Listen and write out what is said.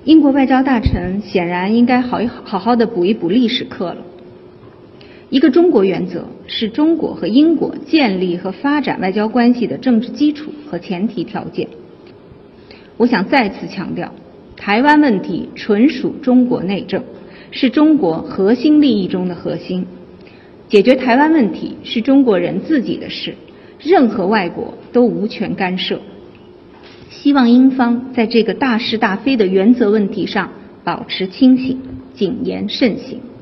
英国外交大臣显然应该好好的补一补历史课了。一个中国原则是中国和英国建立和发展外交关系的政治基础和前提条件。我想再次强调，台湾问题纯属中国内政，是中国核心利益中的核心。解决台湾问题是中国人自己的事，任何外国都无权干涉。希望英方在这个大是大非的原则问题上保持清醒，谨言慎行。